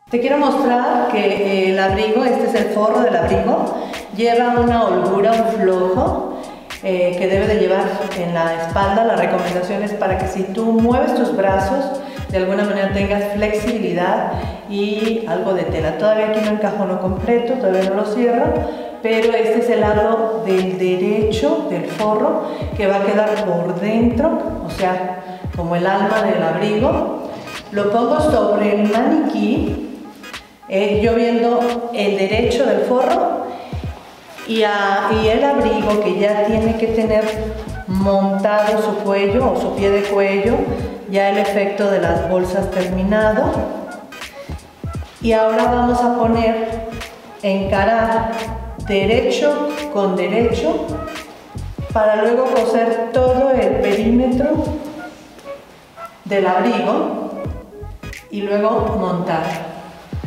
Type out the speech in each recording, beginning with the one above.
Te quiero mostrar que el abrigo, este es el forro del abrigo, lleva una holgura, un flojo que debe de llevar en la espalda. La recomendación es para que si tú mueves tus brazos, de alguna manera tengas flexibilidad y algo de tela. Todavía aquí no encajono completo, todavía no lo cierro, pero este es el lado del derecho del forro que va a quedar por dentro, o sea, como el alma del abrigo. Lo pongo sobre el maniquí. Yo viendo el derecho del forro y el abrigo, que ya tiene que tener montado su cuello o su pie de cuello, ya el efecto de las bolsas terminado. Y ahora vamos a poner, encarar derecho con derecho para luego coser todo el perímetro del abrigo y luego montar.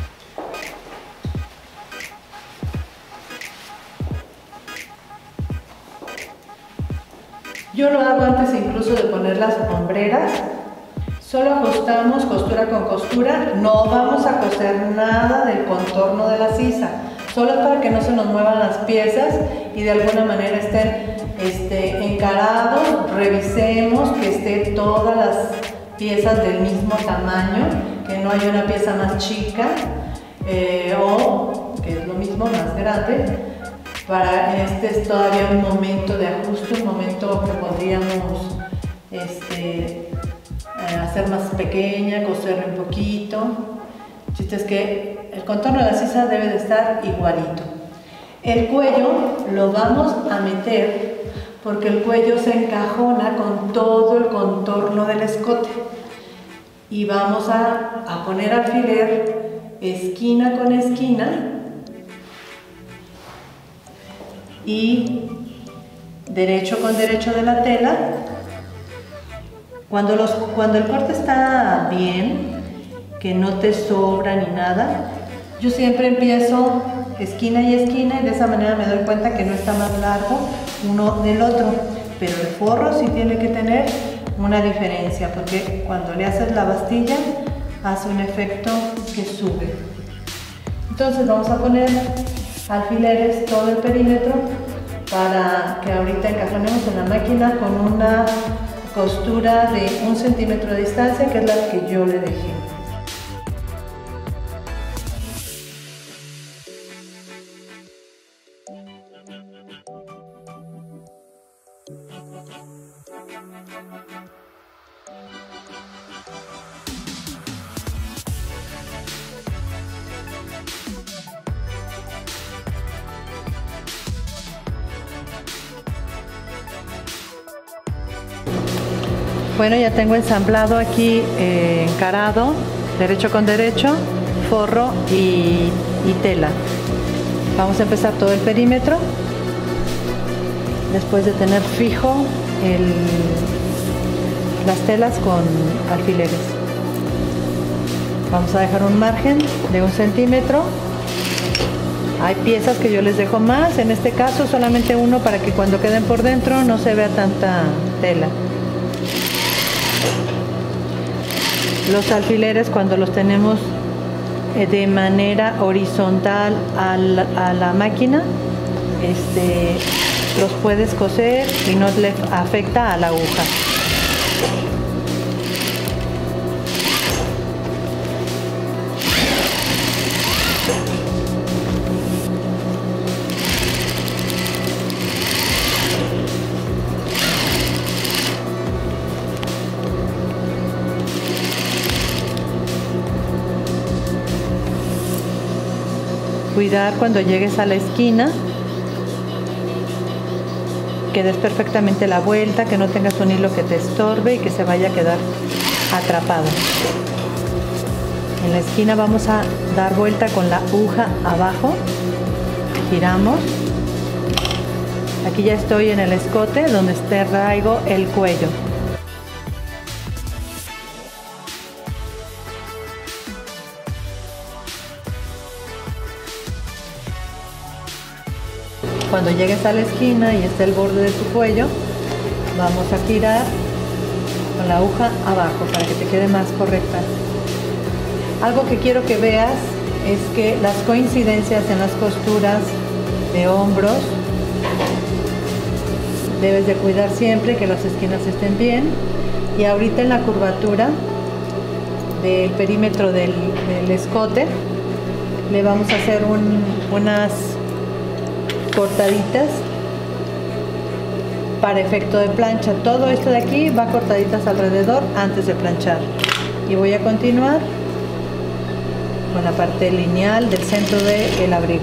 Yo lo hago antes incluso de poner las hombreras. Solo ajustamos costura con costura, no vamos a coser nada del contorno de la sisa, solo para que no se nos muevan las piezas y de alguna manera estén encarados. Revisemos que estén todas las piezas del mismo tamaño, que no haya una pieza más chica o, que es lo mismo, más grande. Este es todavía un momento de ajuste, un momento que podríamos hacer más pequeña, coserle un poquito. El chiste es que el contorno de la sisa debe de estar igualito. El cuello lo vamos a meter porque el cuello se encajona con todo el contorno del escote. Y vamos a poner alfiler esquina con esquina y derecho con derecho de la tela. Cuando el corte está bien, que no te sobra ni nada, yo siempre empiezo esquina y esquina y de esa manera me doy cuenta que no está más largo uno del otro. Pero el forro sí tiene que tener una diferencia, porque cuando le haces la bastilla hace un efecto que sube. Entonces vamos a poner alfileres todo el perímetro para que ahorita encajonemos en la máquina con una costura de 1 centímetro de distancia, que es la que yo le dejé. Bueno, ya tengo ensamblado aquí encarado, derecho con derecho, forro y tela. Vamos a empezar todo el perímetro, después de tener fijo las telas con alfileres. Vamos a dejar un margen de 1 centímetro. Hay piezas que yo les dejo más, en este caso solamente uno, para que cuando queden por dentro no se vea tanta tela. Los alfileres, cuando los tenemos de manera horizontal a la máquina, los puedes coser y no le afecta a la aguja. Cuidar cuando llegues a la esquina, que des perfectamente la vuelta, que no tengas un hilo que te estorbe y que se vaya a quedar atrapado. En la esquina vamos a dar vuelta con la aguja abajo, giramos. Aquí ya estoy en el escote donde traigo el cuello. Cuando llegues a la esquina y esté el borde de tu cuello, vamos a girar con la aguja abajo para que te quede más correcta Algo que quiero que veas es que las coincidencias en las costuras de hombros debes de cuidar siempre que las esquinas estén bien, y ahorita en la curvatura del perímetro del escote le vamos a hacer unas cortaditas para efecto de plancha. Todo esto de aquí va cortaditas alrededor antes de planchar, y voy a continuar con la parte lineal del centro del abrigo.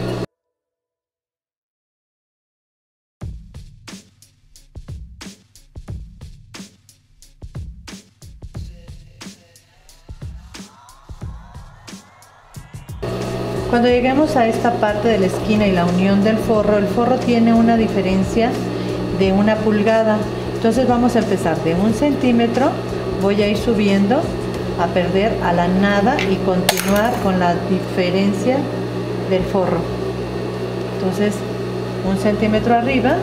Cuando lleguemos a esta parte de la esquina y la unión del forro, el forro tiene una diferencia de 1 pulgada. Entonces vamos a empezar de 1 centímetro, voy a ir subiendo a perder a la nada y continuar con la diferencia del forro. Entonces 1 centímetro arriba,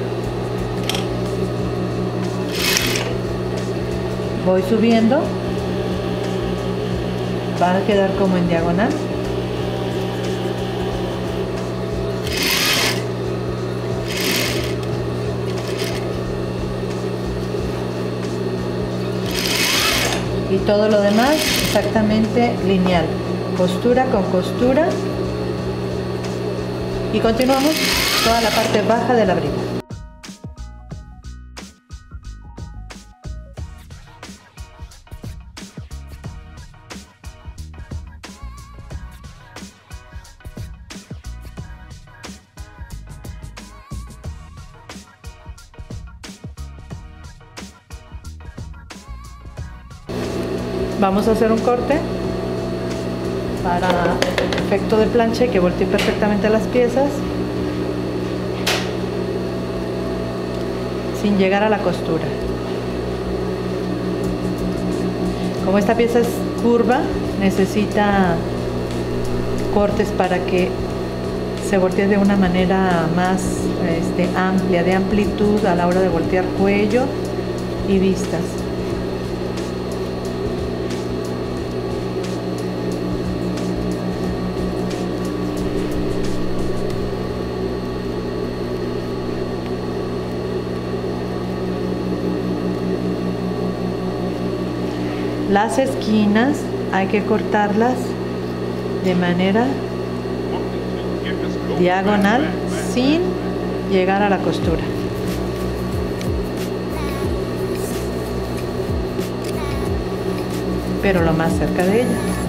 voy subiendo, va a quedar como en diagonal. Y todo lo demás exactamente lineal, costura con costura, y continuamos toda la parte baja del abrigo. Vamos a hacer un corte para efecto de plancha y que voltee perfectamente las piezas sin llegar a la costura. Como esta pieza es curva, necesita cortes para que se voltee de una manera más amplia, de amplitud a la hora de voltear cuello y vistas. Las esquinas hay que cortarlas de manera diagonal sin llegar a la costura. Pero lo más cerca de ella.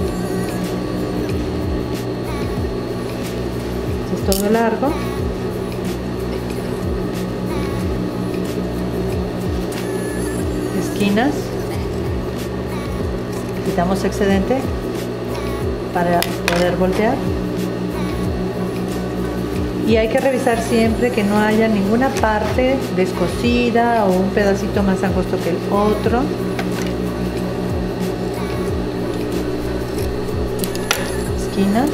Esto es todo largo. Esquinas. Quitamos excedente para poder voltear, y hay que revisar siempre que no haya ninguna parte descosida o un pedacito más angosto que el otro. Esquinas.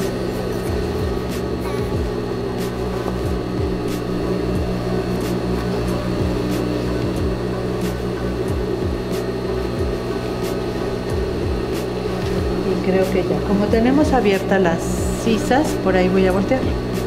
Creo que ya, como tenemos abiertas las sisas, por ahí voy a voltear.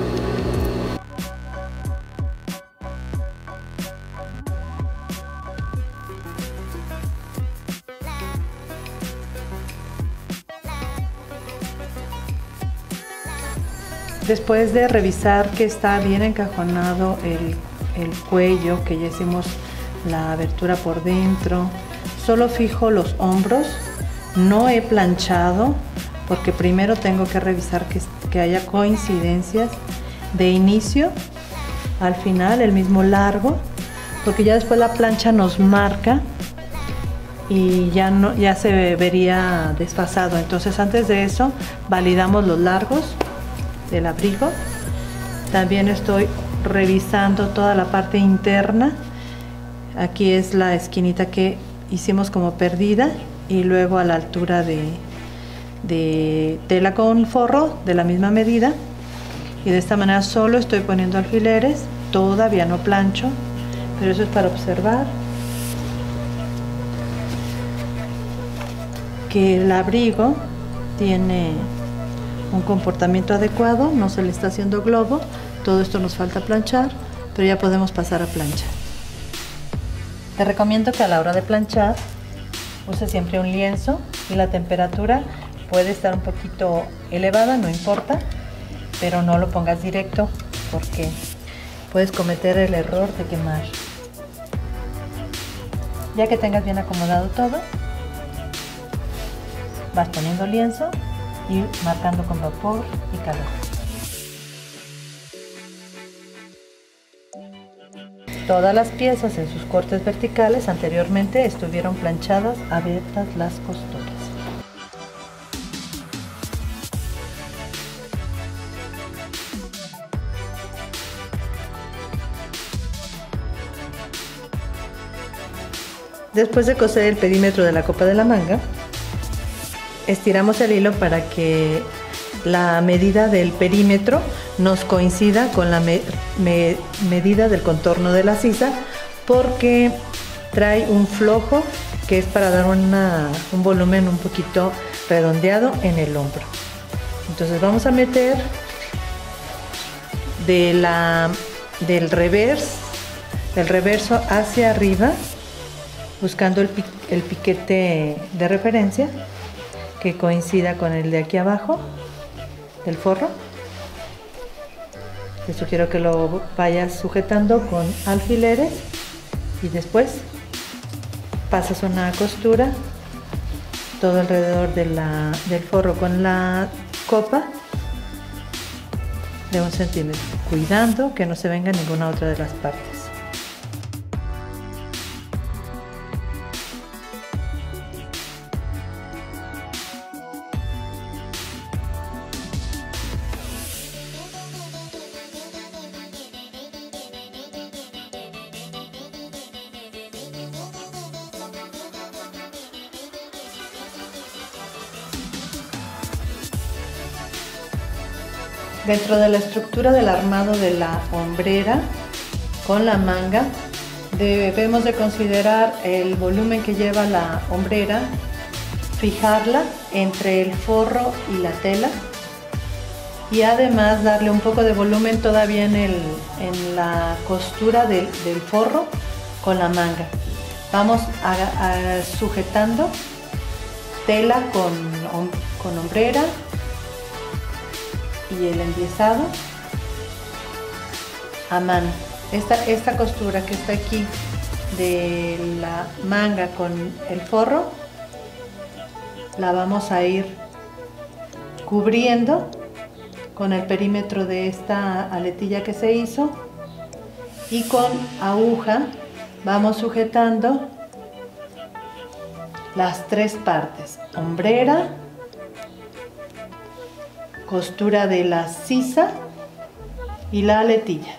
Después de revisar que está bien encajonado el cuello, que ya hicimos la abertura por dentro, solo fijo los hombros. No he planchado porque primero tengo que revisar que haya coincidencias de inicio al final, el mismo largo, porque ya después la plancha nos marca y ya se vería desfasado. Entonces antes de eso validamos los largos del abrigo. También estoy revisando toda la parte interna. Aquí es la esquinita que hicimos como perdida, y luego a la altura de tela con forro de la misma medida, y de esta manera solo estoy poniendo alfileres, todavía no plancho, pero eso es para observar que el abrigo tiene un comportamiento adecuado, no se le está haciendo globo. Todo esto nos falta planchar, pero ya podemos pasar a planchar. Te recomiendo que a la hora de planchar use siempre un lienzo y la temperatura puede estar un poquito elevada, no importa, pero no lo pongas directo porque puedes cometer el error de quemar. Ya que tengas bien acomodado todo, vas poniendo lienzo y marcando con vapor y calor. Todas las piezas en sus cortes verticales anteriormente estuvieron planchadas abiertas las costuras. Después de coser el perímetro de la copa de la manga, estiramos el hilo para que la medida del perímetro nos coincida con la medida del contorno de la sisa, porque trae un flojo que es para dar un volumen un poquito redondeado en el hombro. Entonces vamos a meter del reverso hacia arriba, buscando el piquete de referencia que coincida con el de aquí abajo del forro. Te sugiero que lo vayas sujetando con alfileres y después pasas una costura todo alrededor del forro con la copa de 1 centímetro, cuidando que no se venga ninguna otra de las partes. Dentro de la estructura del armado de la hombrera con la manga, debemos de considerar el volumen que lleva la hombrera, fijarla entre el forro y la tela y además darle un poco de volumen todavía en la costura del forro con la manga. Vamos sujetando tela con hombrera y el endiezado a mano. Esta costura que está aquí de la manga con el forro la vamos a ir cubriendo con el perímetro de esta aletilla que se hizo y con aguja vamos sujetando las 3 partes: hombrera, costura de la sisa y la aletilla.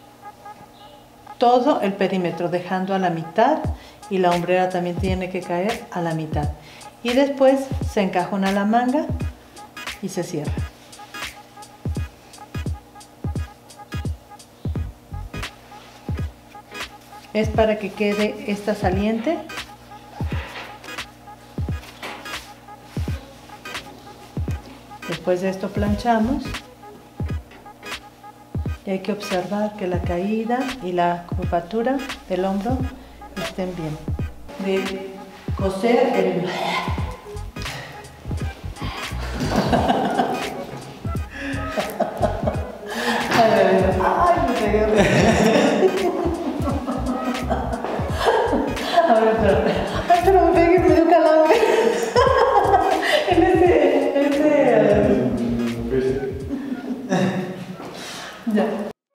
Todo el perímetro dejando a la mitad, y la hombrera también tiene que caer a la mitad. Y después se encajona la manga y se cierra. Es para que quede esta saliente. Después de esto planchamos y hay que observar que la caída y la curvatura del hombro estén bien. De coser el... Ay, me pegué. A ver, espérate. Ay, pero me pegué.